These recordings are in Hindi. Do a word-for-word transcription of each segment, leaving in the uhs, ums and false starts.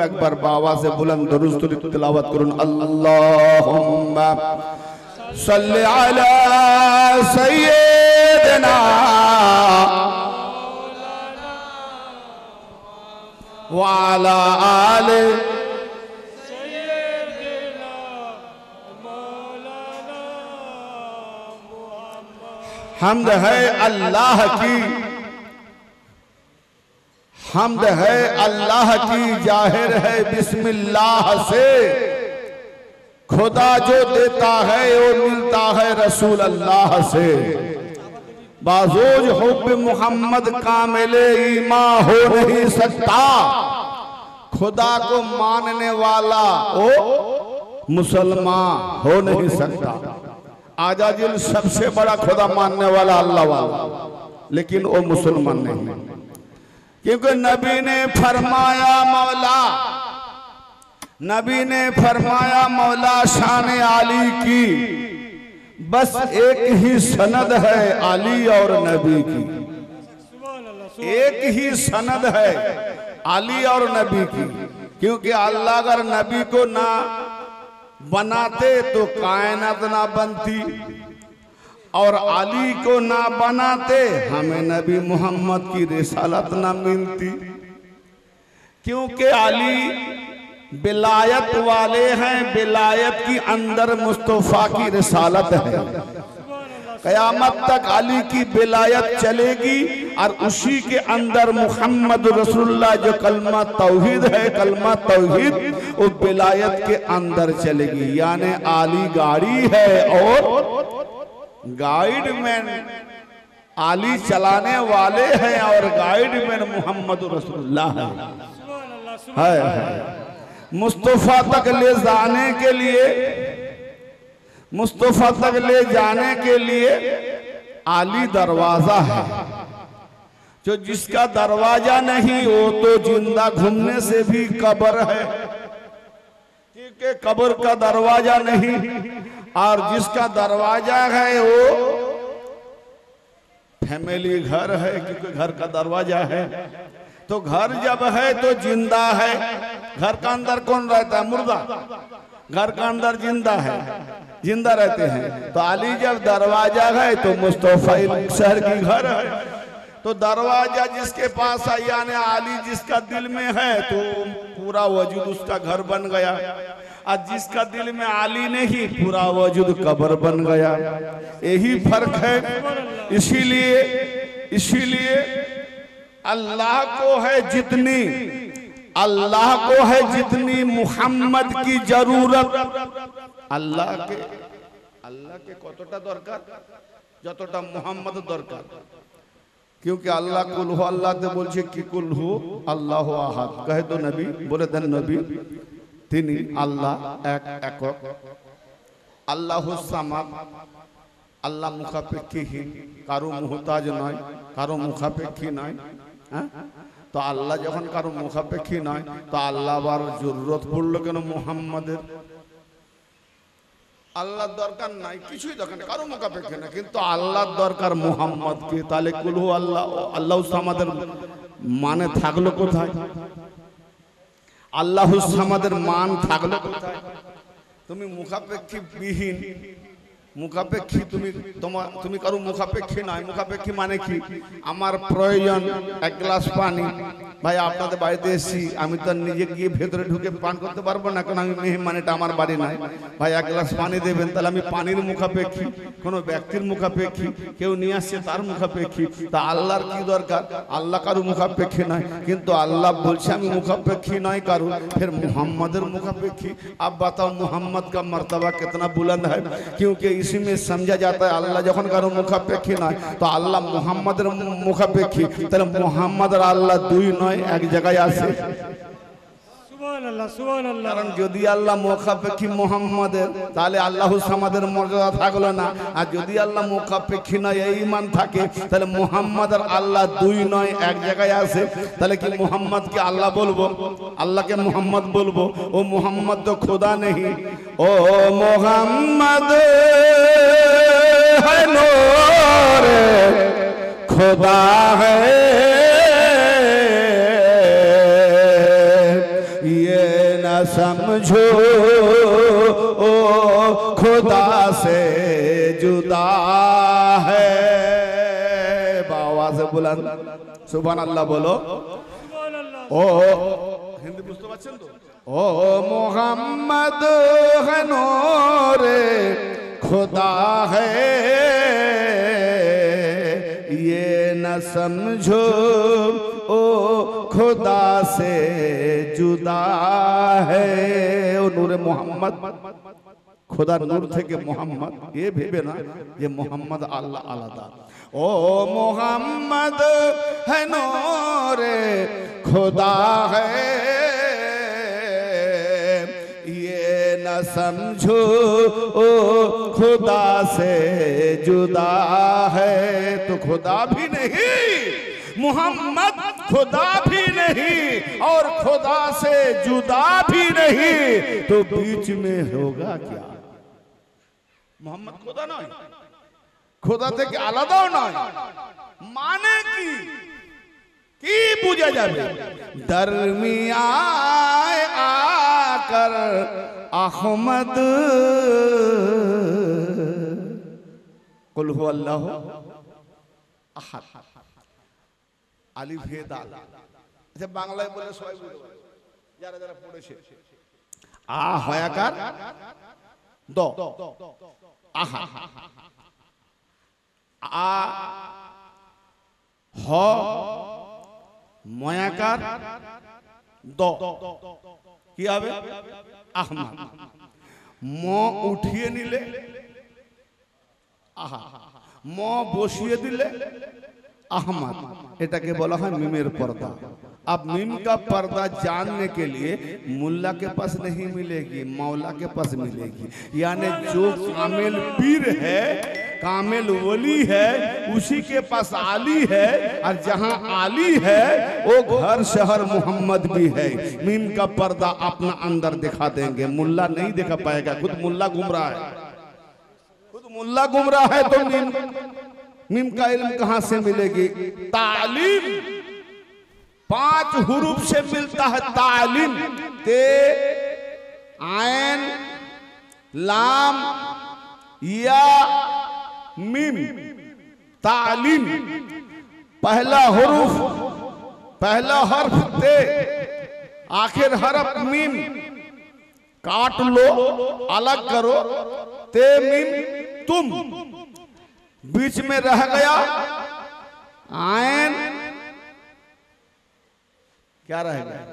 एक बार बाबा से बुलंद दुरूद शरीफ तिलावत करूं। अल्लाहुम्मा सल्ली अला सय्यिदना व अला आले हम्द है अल्लाह की, हम्द है अल्लाह की, जाहिर है बिस्मिल्लाह से। खुदा जो देता है वो मिलता है रसूल अल्लाह से। बाजोज हुब्ब मोहम्मद कामिले ईमान हो नहीं सकता। खुदा को मानने वाला वो मुसलमान हो नहीं सकता। आजाजिल सबसे बड़ा खुदा मानने वाला अल्लाह वाला, लेकिन वो मुसलमान नहीं है। क्योंकि नबी ने फरमाया मौला नबी ने फरमाया मौला शान आली की बस एक ही सनद है आली और नबी की। एक ही सनद है आली और नबी की। क्योंकि अल्लाह अगर नबी को ना बनाते तो कायनात ना बनती, और अली को ना बनाते हमें नबी मोहम्मद की रिसालत ना मिलती। क्योंकि अली बिलायत वाले हैं, बिलायत की अंदर मुस्तफा की रिसालत है। कयामत तक अली की बिलायत चलेगी और उसी के अंदर मुहम्मद रसूलुल्लाह जो कलमा तौहीद है, कलमा तौहीद वो बिलायत के अंदर चलेगी। यानी अली गाड़ी है और गाइडमैन अली चलाने वाले हैं और गाइडमैन मोहम्मद रसूलुल्लाह है, है, है। मुस्तफा तक ले जाने के लिए मुस्तफा तक ले जाने के लिए आली दरवाजा है। जो जिसका दरवाजा नहीं वो तो जिंदा घूमने से भी कब्र है। क्योंकि कब्र का दरवाजा नहीं, और जिसका दरवाजा है वो फैमिली घर है। क्योंकि घर का दरवाजा है तो घर जब है तो जिंदा है। घर का अंदर कौन रहता है? मुर्दा। घर का अंदर जिंदा है, जिंदा रहते हैं। तो अली जब दरवाजा है तो मुस्तफा शहर की घर है। तो दरवाजा जिसके पास है यानी अली जिसका दिल में है तो पूरा वजूद उसका घर बन गया, और जिसका दिल में अली नहीं पूरा वजूद कब्र बन गया। यही फर्क है। इसीलिए इसीलिए अल्लाह को है जितनी अल्लाह को है जितनी मुहम्मद की जरूरत, अल्लाह के अल्लाह के कतटा दरकार যতটা মুহাম্মদ দরকার। क्योंकि अल्लाह कुल हो अल्लाह ते बोलছে কি কুল হু আল্লাহ আহাদ। कहे तो नबी बोले देन नबी তিনি আল্লাহ এক একক। আল্লাহুস সামাদ, আল্লাহ মুখাপেক্ষীহীন, কারো মুহতাজ নয়, কারো মুখাপেক্ষী নয়। হ্যাঁ, তো আল্লাহ যখন কারো মুখাপেক্ষী নয় তো আল্লাহ আবার জরুরত পড়লো কেন মুহাম্মাদের? আল্লাহর দরকার নাই, কিছুই দরকার নেই, কারো মুখাপেক্ষী না, কিন্তু আল্লাহর দরকার মুহাম্মাদকে। তাহলে কুলহু আল্লাহ আল্লাহুস সামাদের মানে থাকলো কোথায়? আল্লাহুস সামাদের মান থাকলো কোথায়? তুমি মুখাপেক্ষী বিহীন, মুখাপেক্ষী তুমি তোমার তুমি কারো মুখাপেক্ষী নয়। মুখাপেক্ষী মানে কি? আমার প্রয়োজন এক গ্লাস পানি, ভাই আপনাদের বাড়িতে এসেছি, আমি তো নিজে গিয়ে ভেতরে ঢুকে পান করতে পারবো না, কারণ আমি মেহমান, এটা আমার বাড়ি নয়। ভাই এক গ্লাস পানি দেবেন, তাহলে আমি পানির মুখাপেক্ষী, কোনো ব্যক্তির মুখাপেক্ষী, কেউ নিয়ে আসছে তার মুখাপেক্ষী। তা আল্লাহর কি দরকার? আল্লাহ কারো মুখাপেক্ষী নয়, কিন্তু আল্লাহ বলছে আমি মুখাপেক্ষী নয় কারো, फिर मोहम्मद मुखापेक्षी। अब बताओ मोहम्मद का मर्तबा कितना बुलंद है। क्योंकि इसी में समझा जाता है अल्लाह जखन कारो मुखापेक्षी नय तो अल्लाह मोहम्मदेर मुखापेक्षी, ताहले मोहम्मद और अल्लाह दुई नय एक जगह आछे। कारण यदि अल्लाह मुखापेक्षी मोहम्मदेर ताहले आल्लाहुस सामादेर मर्यादा थाकलो ना, और यदि अल्लाह मुखापेक्षी नय ईमान थाके ताहले मोहम्मद और अल्लाह दुई नय एक जगह आछे। ताहले कि मोहम्मद के अल्लाह बोलबो, अल्लाह के मोहम्मद बोलबो? ओ मोहम्मद तो खुदा नहीं। ओ मोहम्मद है नूर खुदा है, ये न समझो ओ खुदा से जुदा है। आवाज़ बुलंद सुभान अल्लाह बोलो। ओ हिंदी बुझते पाচ্ছেন তো? ओ मोहम्मद है नूरे खुदा है, ये न समझो ओ खुदा से जुदा है। ओ नूरे मोहम्मद, खुदा नूर থেকে মোহাম্মদ, ये ভেবে না ये মোহাম্মদ আল্লাহ আলাদা। ओ मोहम्मद है नूरे खुदा है, ये न समझो ओ खुदा से जुदा है। तो खुदा भी नहीं, मोहम्मद खुदा भी नहीं, और खुदा से जुदा भी नहीं, तो बीच में होगा क्या? मोहम्मद खुदा नहीं, खुदा থেকে আলাদাও নয়, মানে কি কি বুঝা যাবে? দরমিয়ায় আकर আহমদ কুল হু আল্লাহু আহাদ আলিফ হে দাল। আচ্ছা বাংলায় বলে সবাই বুঝতে পারে যারা যারা পড়েছে। আ হয়াকার দ আহা, আ হ ময়াকার দ কি হবে? আহমদ। ম উঠিয়ে নিলে আহা, ম বসিয়ে দিলে अहमद, এটাকে বলা হয় মিমের पर्दा। अब मीम का पर्दा जानने के लिए मुल्ला के पास नहीं मिलेगी, मौला के पास मिलेगी। यानी जो कामिल पीर है, कामिल वली है, उसी के पास आली है, और जहां आली है वो घर शहर मोहम्मद भी है। मीम का पर्दा अपना अंदर दिखा देंगे, मुल्ला नहीं दिखा पाएगा। खुद मुल्ला गुमराह है, खुद मुल्ला गुमराह है, तो मीम मीम का इल्म कहां से मिलेगी? तालीम पांच हुरूफ से मिलता है। तालीम ते आयन लाम या मीम। तालीम पहला हुरूफ, पहला हर्फ ते, आखिर हर्फ मीम। काट लो, अलग करो, ते मीम तुम, बीच में रह गया आयन, क्या रह गया?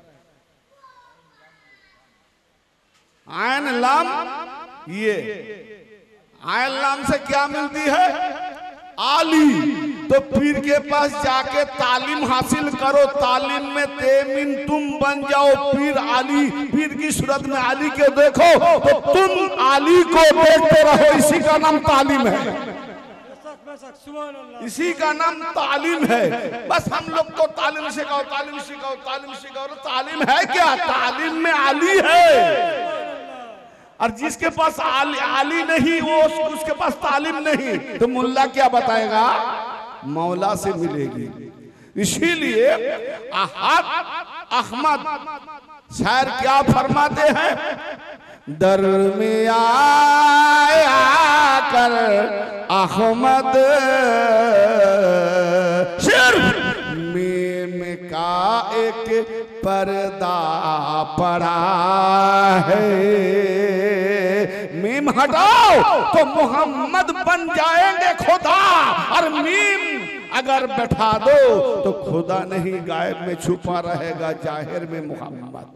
आयन लाम। ये आयन लाम से क्या मिलती है? आली। तो पीर के पास जाके तालीम हासिल करो, तालीम में तेमिन तुम बन जाओ पीर आली। पीर की सूरत में आली के देखो तो तुम आली को देखते रहो, इसी का नाम तालीम है, इसी का नाम तालीम है। बस हम लोग को तालीम सिखाओ, तालीम सिखाओ, तालीम सिखाओ। तालीम है क्या? तालीम में आली है, और जिसके पास आली, आली नहीं वो उसके पास तालीम नहीं, तो मुल्ला क्या बताएगा? मौला से मिलेगी। इसीलिए अहद अहमद शायर क्या फरमाते हैं? दरमियाए आकर अहमद सिर्फ मीम का एक पर्दा पड़ा है। मीम हटाओ तो मोहम्मद बन जाएंगे खुदा, और मीम अगर बैठा दो तो खुदा नहीं, गायब में छुपा रहेगा, जाहिर में मोहम्मद।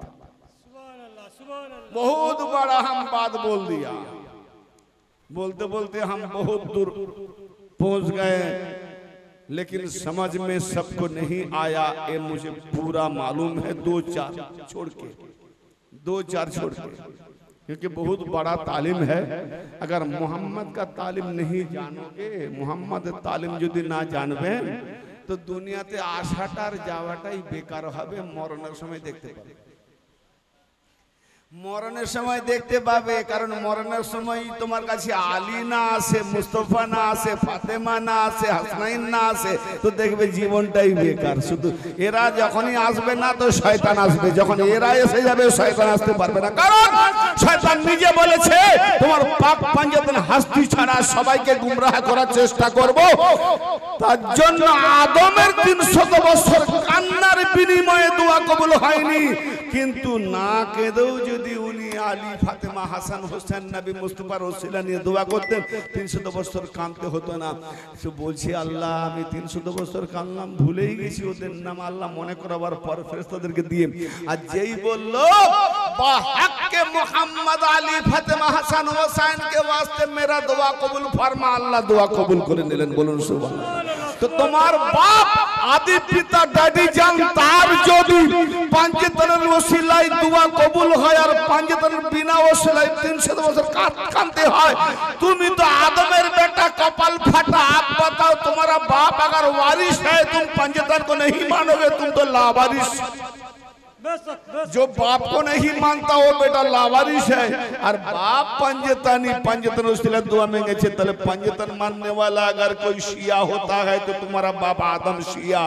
बहुत बड़ा हम बात बोल दिया, बोलते बोलते हम बहुत दूर पहुंच गए, लेकिन समझ में सबको नहीं आया। ये मुझे पूरा मालूम है, दो चार छोड़ के, दो चार छोड़ के, क्योंकि बहुत बड़ा तालीम है। अगर मोहम्मद का तालीम नहीं जानोगे, मोहम्मद तालीम यदि ना जानबे तो दुनियाते आसाटार जावाटाई बेकार होबे, मरণের সময় দেখতে পাবে। মরণের সময় দেখতে পাবে, কারণ মরণের সময় তোমার কাছে আলী না আসে, মুস্তফা না আসে, ফাতেমা না আসে, হাসনাইন না আসে, তো দেখবে জীবনটাই বেকার। শুধু এরা যখনই আসবে না তো শয়তান আসবে, যখন এরা এসে যাবে শয়তান আসতে পারবে না, কারণ শয়তান নিজে বলেছে তোমার পাক পাঞ্জাতন হাস্তি ছাড়া সবাইকে গুমরাহ করার চেষ্টা করব। তার জন্য আদমের তিনশত বছর কান্নার বিনিময়ে দোয়া কবুল হয়নি, কিন্তু না কেঁদেও যদি উনি আলী, ফাতেমা, হাসান, হোসেন, নবী মুস্তাফার ওসিলা নিয়ে দোয়া করতেন তিনশত বছর কাঁদতে হতো না। সে বলছে আল্লাহ আমি তিনশত বছর কাঁদলাম, ভুলেই গেছি ওদের নাম, আল্লাহ মনে করাবার পর ফেরেশতাদেরকে দিয়ে। আর যেই বলল বা হক মুহাম্মদ আলী, ফাতেমা, হাসান, হোসেন के वास्ते मेरा दुआ कबूल फरमा, আল্লাহ দোয়া কবুল করে নিলেন। বলুন সুবহানাল্লাহ। তো তোমার বাপ আদি পিতা দাদি জান তার যদি পাঞ্জেতনের ওসিলায় দোয়া কবুল হয় আর পাঞ্জেতনের বিনা ওসিলায় তিনশো বছর কাঁদতে হয়, তুমি তো आदमेर बेटा कपाल फटा। आप बताओ तुम्हारा बाप अगर वारिस है तुम पंजतन को नहीं मानोगे, तुम तो लावारिस। जो बाप को नहीं मानता वो बेटा लावारिस है। और बाप पंजतनी पंजतन उसके दुआ मांगे छे, तले पंजतन मानने वाला अगर कोई शिया होता है तो तुम्हारा बाप आदम शिया।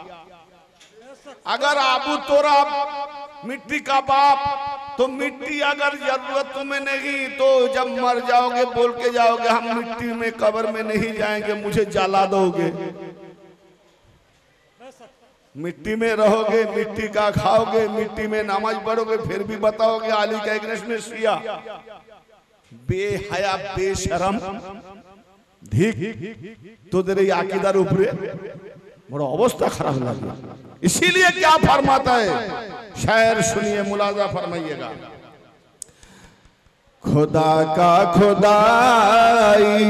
अगर आबू तोरा मिट्टी का बाप, तो मिट्टी अगर जरूरत तुम्हें नहीं तो जब मर जाओगे बोल के जाओगे हम मिट्टी में कब्र में नहीं जाएंगे, मुझे जला दोगे। मिट्टी में रहोगे, मिट्टी का खाओगे, मिट्टी में नमाज पढ़ोगे, फिर भी बताओगे आली का अगेंस्ट में शिया। बेहया बेशरम धिक তোদের এই আকীদার উপরে বড় অবস্থা খারাপ লাগে। इसीलिए क्या फरमाता है शायर, सुनिए मुलाजा फरमाइएगा। खुदा का खुदाई,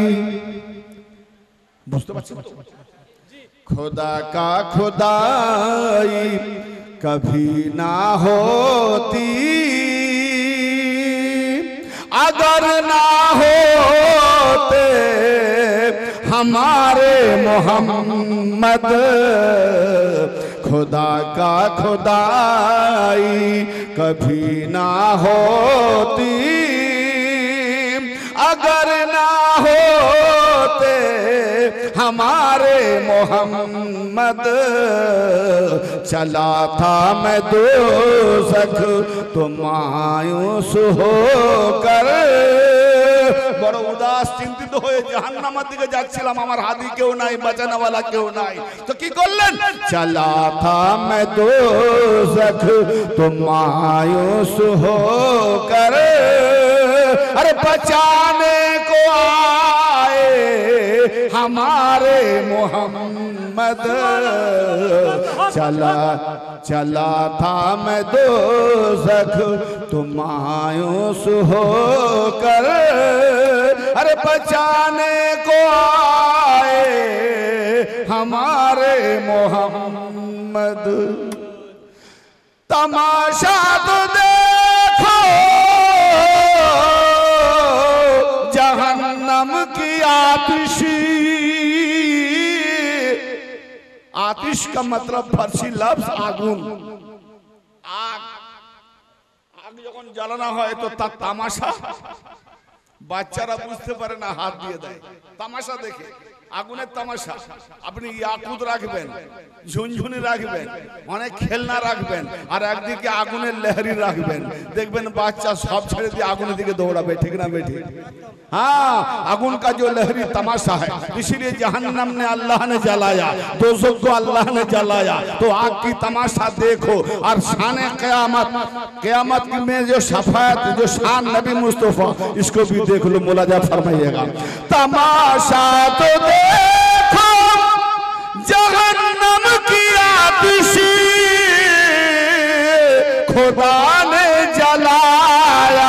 बुझते पाচ্ছেন? खुदा का खुदाई कभी ना होती अगर ना होते हमारे मोहम्मद। खुदा का खुदाई कभी ना होती अगर ना होते हमारे मोहम्मद। चला था मैं दोज़ख तो मायूस होकर, বড় উদাস চিন্তিত হয়ে জাহান্নামের দিকে যাচ্ছিলাম, আমার হাদি কেউ নাই, বাঁচানো वाला কেউ নাই। তো কি করলেন? চলা था मैं दोज़ख तो मायूस होकर, अरे बचाने को आए हमारे मोहम्मद। चला चला था मैं दोज़ख तो मायूस होकर, अरे बचाने को आए हमारे मोहम्मद। तमाशा तो देखो जहन्नम की आतिशी। आतिश का मतलब फारसी लफ्ज आगुन। आग आग যখন জ্বালানো হয় তো তার তামাশা বাচ্চারা বুঝতে পারে না, হাত দিয়ে দেয় তামাশা দেখে। আগুনের তামাশা, আপনি ইয়াকুত রাখবেন, ঝুনঝুনি রাখবেন, অনেক খেলনা রাখবেন, আর একদিকে আগুনের লহরি রাখবেন, দেখবেন বাচ্চা সব ছেড়ে দিয়ে আগুনের দিকে দৌড়াবে। ঠিক না বেঠি? हाँ, आगुन का जो लहरी तमाशा है, इसीलिए जहन्नम ने अल्लाह ने जलाया, दोज़ख को अल्लाह ने जलाया। तो आग की तमाशा देखो। और शान क़यामत, क़यामत में जो शफाअत, जो शान नबी मुस्तफ़ा, इसको भी देख लो, मुलाजा फरमाइएगा। तमाशा तो देखो जहन्नम की आतिशी, खुदा ने जलाया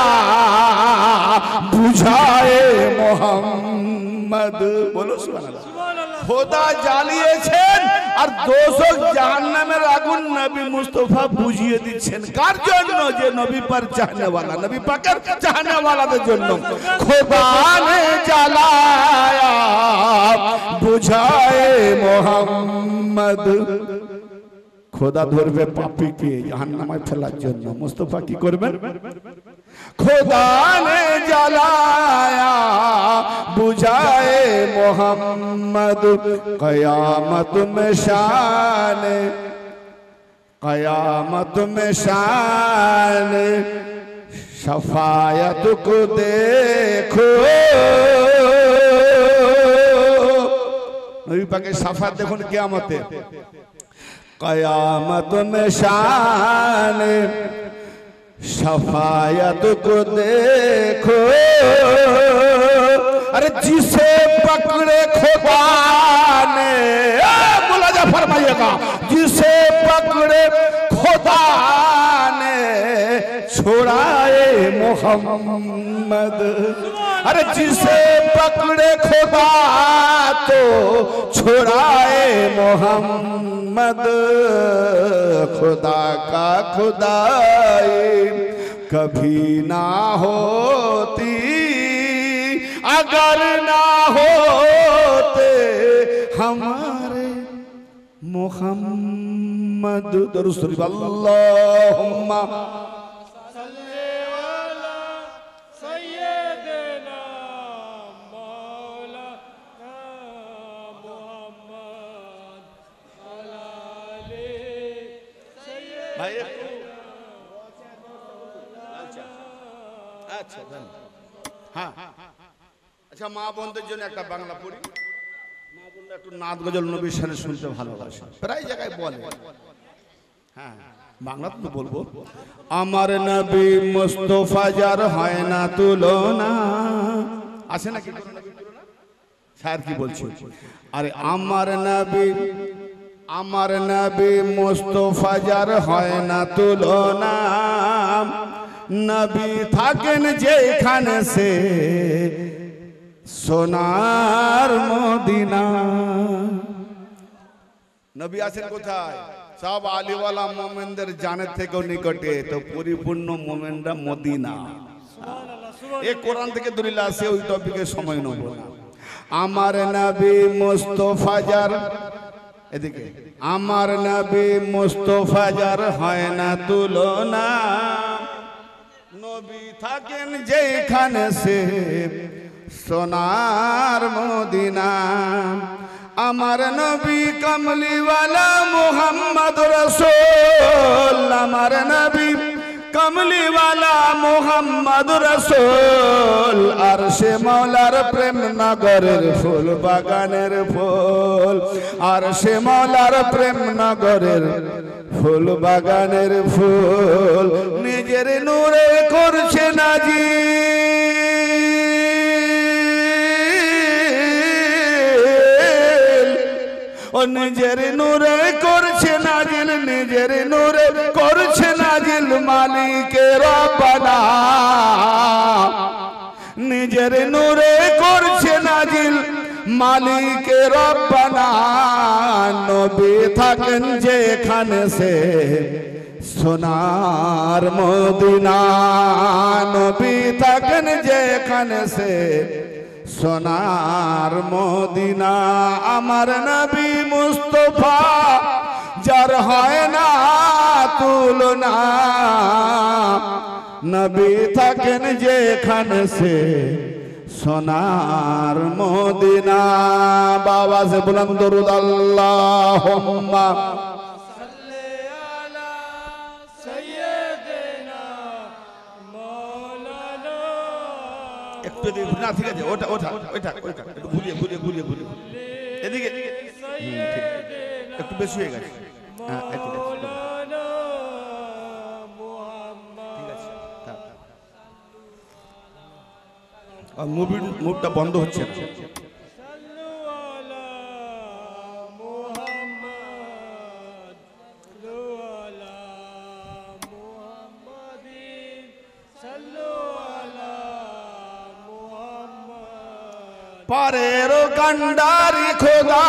बुझाए मोहम्मद। बोलो सुभान अल्लाह। खुदा জ্বালিয়েছেন আর দোজখ জাহান্নামের আগুন নবী মুস্তাফা বুঝিয়ে দিচ্ছেন। কার জন্য? যে নবী पर चाहने वाला, नबी पाकर चाहने वालाদের জন্য। खुदा ने जलाया बुझाए मोहम्मद। খোদা ধরবে পাপীকে জাহান্নামে ফেলার জন্য। মুস্তাফা কি করবেন? খোদা নে জ্বালায়া বুঝায়ে মোহাম্মদ কয়ামত মে শানে कयामत में शान शफायत को देखो। नबी पाक शफात देखो कियामते कयामत में शान शफायत को देखो। अरे जिसे पकड़े खुदा ने, मुलाजा फरमाइएगा, जिसे पकड़े खुदा ने छुड़ाए मोहम्मद। अरे जिसे पकड़े खुदा तो छुड़ाए मोहम्मद। खुदा का खुदाई कभी ना होती अगर ना होते हमारे मोहम्मद। दरूद शरीफ अल्लाहुम्मा सल्ले अला सय्यिदना मौलाना मुहम्मद अला आले सय्यिदना। भाई अच्छा हाँ अच्छा, মা বোনদের জন্য একটা বাংলা পড়ি। মা বোনরা একটু নাদ গজল নবীর শানে শুনতে ভালোবাসে, প্রায় জায়গায় বলে। হ্যাঁ বাংলা তো বলবো। আমার নবী মুস্তাফা যার হয় না তুলনা। আছে নাকি স্যার কি বলছে? আরে আমার নবী আমার নবী মুস্তাফা যার হয় না তুলনা। নবী থাকেন যেখানে সে সোনার মদিনা। নবী আছেন কোথায়? সব আলিওয়ালা মোমেনদের জানের থেকেও নিকটে, তো পরিপূর্ণ মোমেনরা মদিনা। এই কোরআন থেকে দলিল আছে, ওই টপিকে সময় নেব না। আমার নবী মুস্তাফা যার, এদিকে আমার নবী মুস্তাফা যার হয় না তুলনা। নবী থাকেন যেখানে সে সোনার মদিনা। আমার নবী কমলিওয়ালা মুহাম্মদ রাসূল। আমার নবী কমলিওয়ালা মুহাম্মদ রাসূল। আরশে মাওলার প্রেম নগরের ফুল বাগানের ফুল। আরশে মাওলার প্রেম নগরের ফুল বাগানের ফুল। নিজের নূরে করছে নাজিল, ও নিজের নূরে করছে নাজিল, নিজের নূরে করছে নাজিল মালিকে রব্বানা। নিজের নূরে করছে নাজিল মালিকে রব্বানা। নবী থাকেন যেখানে সে সোনার মদিনা। নবী থাকেন যেখানে সে সোনার মদিনা। আমার নবী মুস্তাফা যার হয় না তুলনা। নবী থাকেন যেখানে সে সোনার মদিনা। বাবা से बुलंद दरूद अल्लाहुम्मा सल्ले अला सय्यिदना मौलाना। একটু না ঠিক আছে, ওটা ওটা ওটা ওটা একটু ঘুরিয়ে ঘুরিয়ে ঘুরিয়ে ঘুরিয়ে এদিকে একটু বেশি হয়ে গেছে। হ্যাঁ ঠিক আছে আর মুভির মুভটা বন্ধ হচ্ছে না। পারেরও কান্ডারি খোদা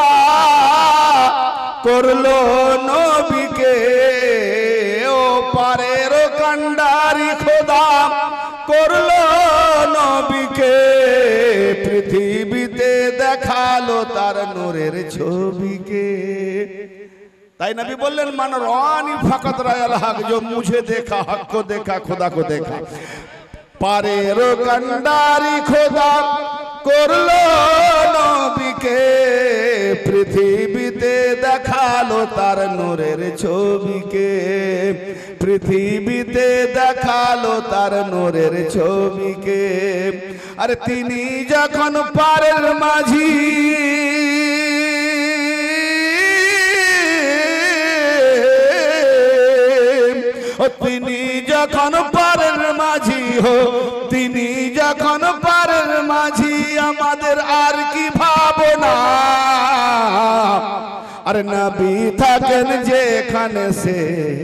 করলো নবীকে। ও পারেরও কান্ডারি খোদা করলো নবীকে। পৃথিবীতে দেখালো তার নূরের ছবিকে। ताई नबी बोलें मन रानी फकत रायल हक, जो मुझे देखा हक को देखा खुदा को देखा। पारेरो कंडारी खुदा करलो नबीके, पृथ्वीते देखालो तार नूरेर छबिके, पृथ्वीते देखालो तार नूरेर छबिके। अरे तिनी जखन पारेर माझी তিনি যখন পারের মাঝি হো, তিনি যখন পারের মাঝি আমাদের আর কি ভাবনা। আর নবী থাকেন যেখানে সে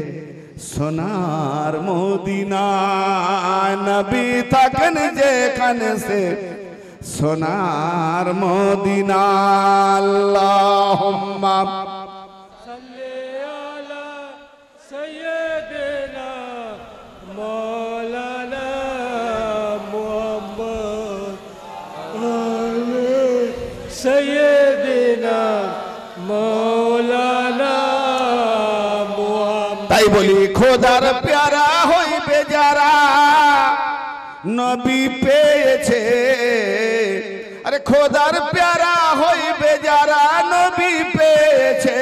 সোনার মদিনা, নবী থাকেন যেখানে সে সোনার মদিনা। আল্লাহুম্মা सैयदना मौलाना मुहम्मद। ताई बोली खोदार प्यारा হইবে যারা নবী পেয়েছে। আরে খোদার প্যারা হইবে যারা নবী পেয়েছে,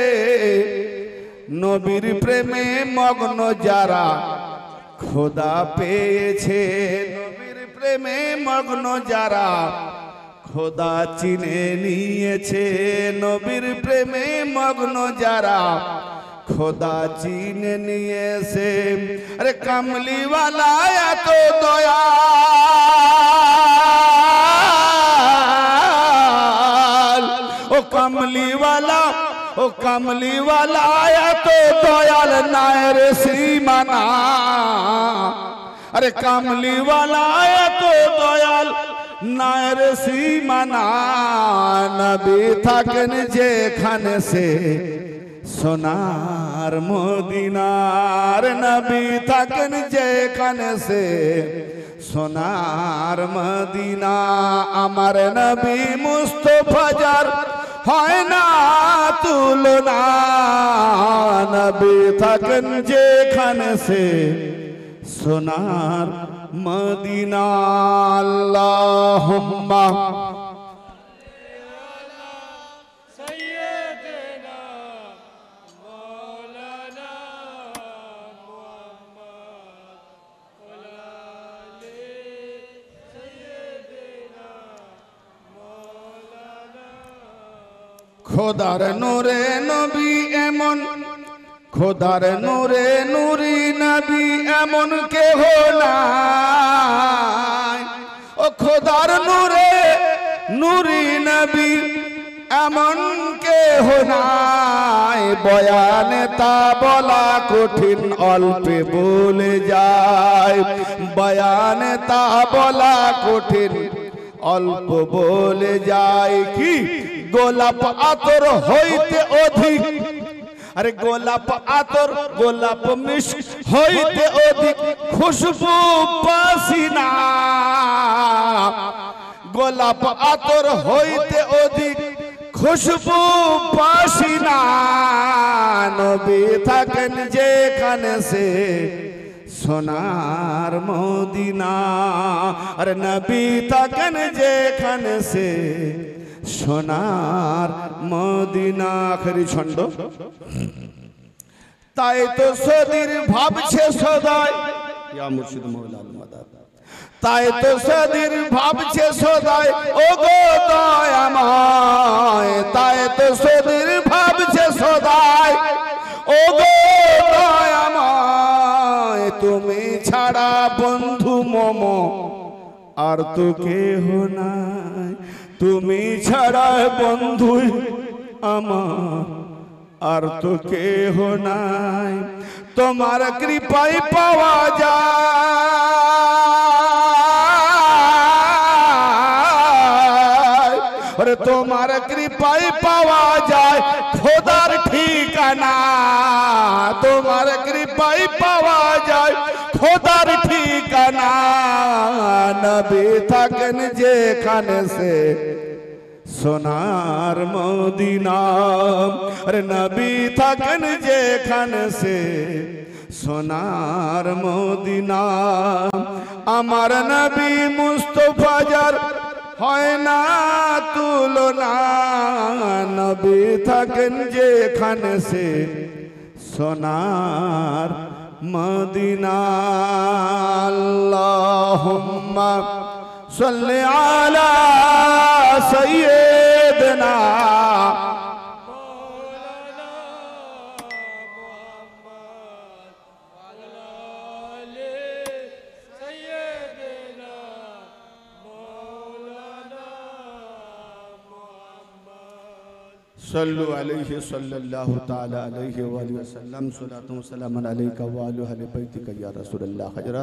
নবীর প্রেমে মগ্ন যারা খোদা পেয়েছে, নবীর প্রেমে মগ্ন যারা খোদা চিনে নিয়েছে, নবীর প্রেমে মগ্ন যারা খোদা চিনে নিয়েছে। আরে কামলিওয়ালা এত দয়াল, ও কামলিওয়ালা, ও কামলিওয়ালা এত দয়াল নায়ের সীমানা। আরে কামলিওয়ালা এত দয়াল নায়ের সীমানা। নবী থাকেন যেখানে সে সোনার মদিনার, নবী থাকেন যেখানে সে সোনার মদিনা। আমার নবী মুস্তাফা যার হয় না তুলনা, নবী থাকেন যেখানে সে সোনার মদিনা। আল্লাহুম্মা सैयदना मौलाना मुहम्मद वाले सैयदना मौलाना। খোদার নূরে নবী এমন, খোদার নূরে নূরি নবী এমন কেহ নাই। ও খোদার নূরে নূরি নবী এমন কেহ নাই। বয়ানে তা বলা কঠিন অল্পে বলে যায়, বয়ানে তা বলা কঠিন অল্প বলে যায়। কি গোলাপ আতর হইতে অধিক, আরে গোলাপ আতর গোলাপ মিষ্টি হইতে অধিক খুশবু পাসিনা, গোলাপ আতর হইতে অধিক খুশবু পাসিনা। নবী থাকেন যেখানে সে সোনার মদিনা, আরে নবী থাকেন যেখানে সে সোনার মদিনা। আখেরি ছন্দ। তাই তো সদীর ভাবছে সদাই, ইয়া মুর্শিদ মৌলানা মাদাদ। তাই তো সদীর ভাবছে সদাই ও গো দয়াময়, তাই তো সদীর ভাবছে সদাই ও গো দয়াময়। তুমি ছাড়া বন্ধু মম আর তো কেহ নাই, তুমি ছাড়া বন্ধু আমার আর তো কেহ নাই। তোমার কৃপায় পাওয়া যায়, ওরে তোমার কৃপায় পাওয়া যায় খোদার ঠিকানা, তোমার কৃপায় পাওয়া যায় খোদার ঠিকানা। নবী থাকেন যেখানে সে সোনার মদিনা আরে নবী থাকেন যেখানে সে সোনার মদিনা আমার নবী মুস্তফা যার হয় না তুলনা নবী থাকেন যেখানে সে সোনার মদিনা আল্লাহুম্মা সাল্লি আলা সাইয়্যিদিনা सल्लु अलैहि सल्लल्लाहु ताला अलैहि वसल्लम सलातु व सलामुन अलैका व अला अहलि बैतिका या रसूलल्लाह।